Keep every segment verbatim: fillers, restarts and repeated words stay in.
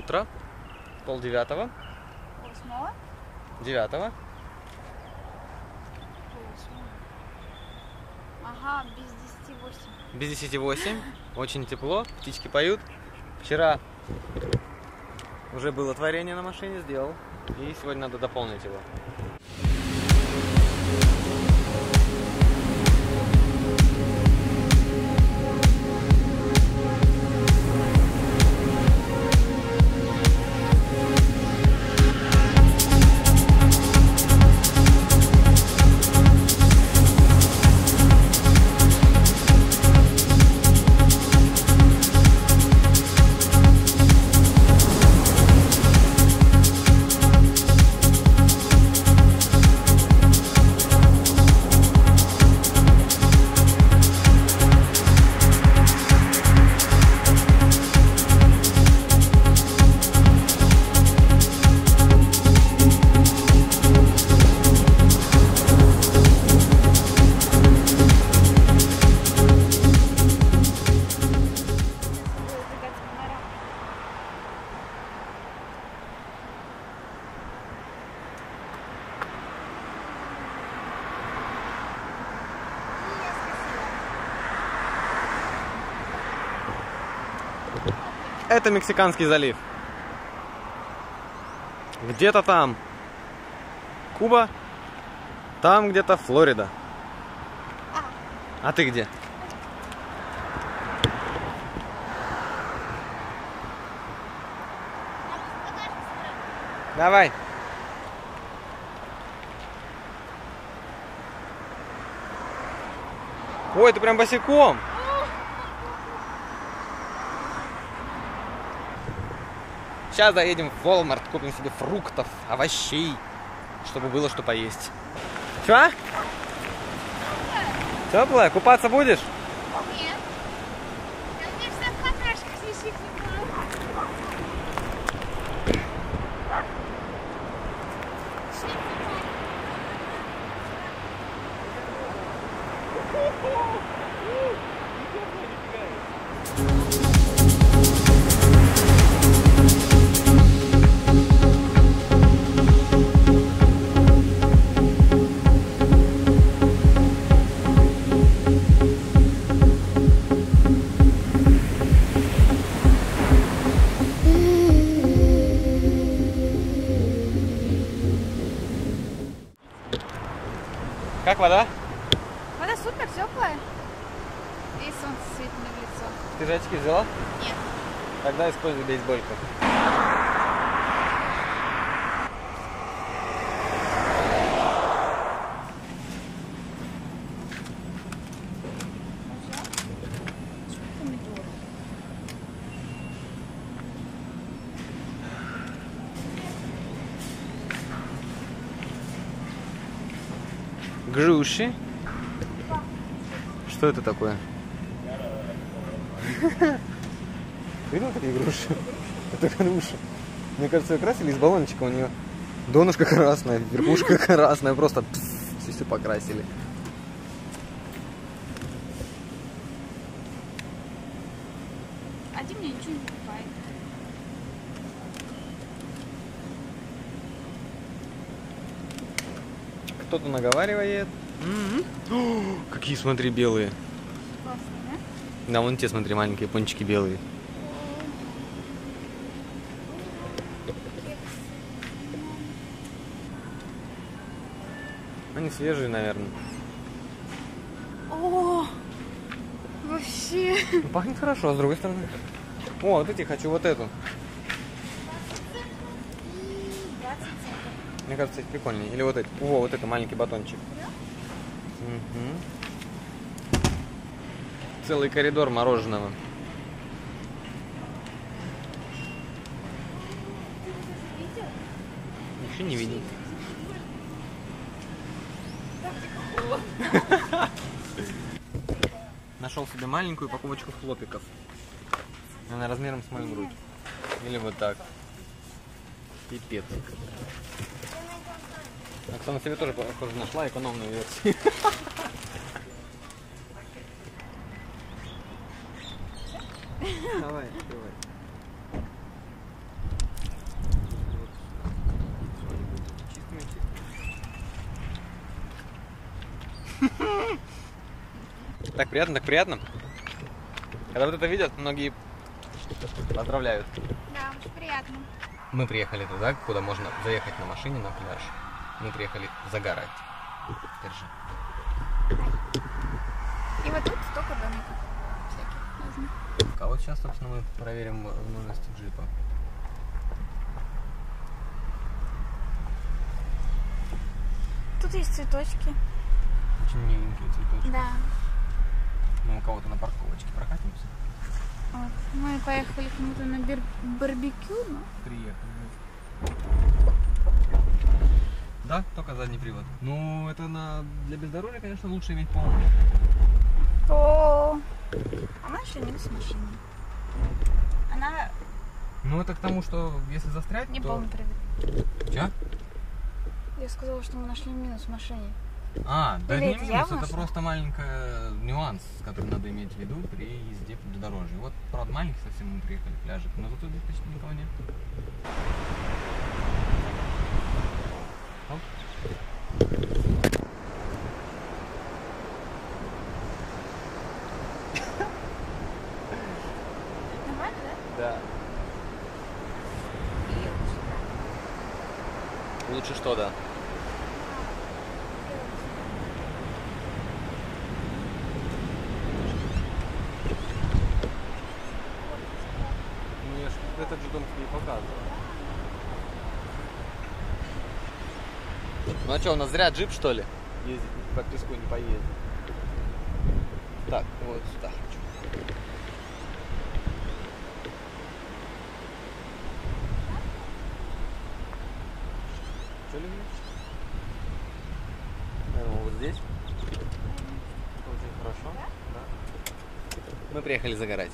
утро. Пол девятого. Восьмого? Девятого. Ага, без десяти восемь. Без десяти восемь. Очень тепло. Птички поют. Вчера уже было творение на машине, сделал. И сегодня надо дополнить его. Это Мексиканский залив. Где-то там Куба, там где-то Флорида. А ты где? Давай. Ой, ты прям босиком. Сейчас заедем в Walmart, купим себе фруктов, овощей, чтобы было что поесть. Чё? Теплая? Купаться будешь? Нет. Я здесь в какашках сисик не буду. Как вода? Вода супер, теплая. И солнце светит мне в лицо. Ты же очки взяла? Нет. Тогда используй бейсбольку. Груши. Что это такое? Видел такие груши? Это груша. Мне кажется, ее красили из баллончика. У нее донышко красное, верхушка красная. Просто все, все покрасили. Один мне ничего не покупает. Кто-то наговаривает. М-м-м. О, какие, смотри, белые. Классно, да? Да, вон те, смотри, маленькие пончики белые. Они свежие, наверное. О, вообще. Ну, пахнет хорошо, а с другой стороны. О, вот эти хочу, вот эту. Мне кажется, эти прикольнее. Или вот эти. О, вот это маленький батончик. Угу. Целый коридор мороженого. Еще не видел. Нашел себе маленькую упаковочку хлопиков. Она размером с мою грудь. Или вот так. Пипец. Оксана себе тоже, похоже, нашла экономную версию. Давай, давай. Так приятно, так приятно. Когда вот это видят, многие поздравляют. Да, очень приятно. Мы приехали туда, куда можно заехать на машине на пляж. Мы приехали загорать. Держи. И вот тут столько домиков всяких разных. А вот сейчас, собственно, мы проверим возможности джипа. Тут есть цветочки. Очень миленькие цветочки. Да. Мы у кого-то на парковочке прокатимся. Вот. Мы поехали кому-то на бир- барбекю, но... Приехали. Да, только задний привод. Ну, это на для бездорожья, конечно, лучше иметь полный. О, она еще не с машиной. Она Ну, это к тому, что если застрять, не то... полный привод. Чё? Я сказала, что мы нашли минус в машине. А, да Или не это минус, явно, это что- просто маленький нюанс, который надо иметь в виду при езде по бездорожью. Вот, правда, маленький совсем мы приехали пляжик, но зато здесь почти никого нет. Оп. Нормально, да? Да. Лучше что, да? Ну я ж этот же дом тебе показывал. Ну а что, у нас зря джип что ли? Ездить по песку не поедет. Так, вот сюда хочу. Что ли? Наверное, вот здесь. Очень хорошо. Да? Мы приехали загорать.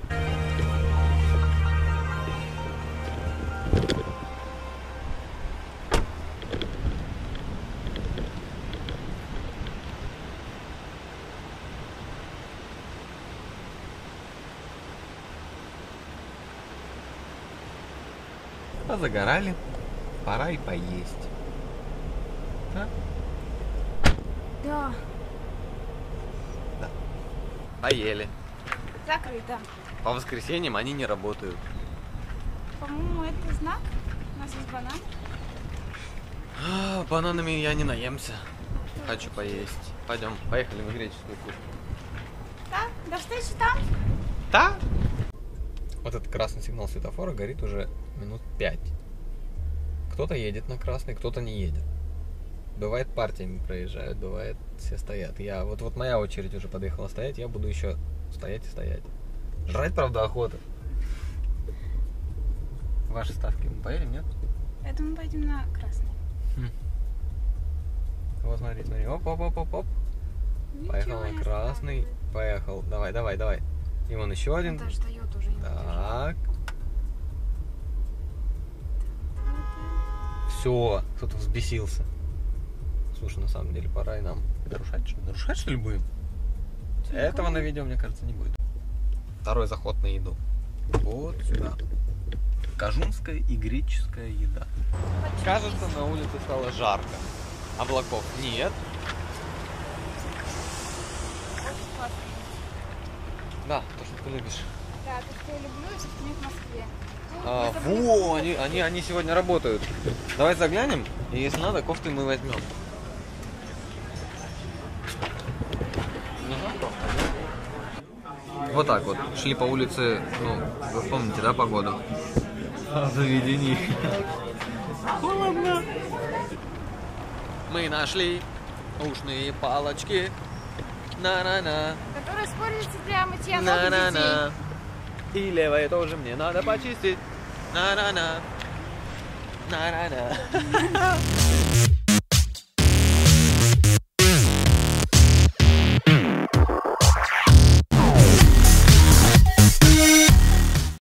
Позагорали, пора и поесть. Да? Да. Да. Поели. Закрыто. По воскресеньям они не работают. По-моему, это знак. У нас есть банан. А, бананами я не наемся. Хочу поесть. Пойдем, поехали в греческую кухню. Да, до встречи там. Да? Вот этот красный сигнал светофора горит уже минут пять. Кто-то едет на красный, кто-то не едет. Бывает партиями проезжают, бывает все стоят. Я вот вот моя очередь уже подъехала стоять, я буду еще стоять и стоять. Жрать, правда, охота. Ваши ставки мы поедем, нет? Я думаю, пойдем на красный. Хм. Вот смотри, смотри. Оп, оп, оп, оп, оп. Поехал на красный. Поехал. Давай, давай, давай. И вон еще один. Он даже дает уже. Так. Все, кто-то взбесился. Слушай, на самом деле пора и нам нарушать, что ли? Нарушать, что ли, будем? Этого на видео, мне кажется, не будет. Второй заход на еду. Вот сюда. Кajunская и греческая еда. Кажется, на улице стало жарко. Облаков нет. Да, то, что ты любишь. Да, то, что я люблю, это что нет в Москве. А, во, они, они, они сегодня работают. Давай заглянем, и если надо, кофты мы возьмем. Нужна кофта, да? Вот так вот. Шли по улице, ну, вы помните, да, погоду? Заведений. Холодно. Мы нашли ушные палочки. На-на-на. Которые используются для мытья ног На-на-на. детей. И левое тоже мне надо почистить. На-на-на. На-на-на.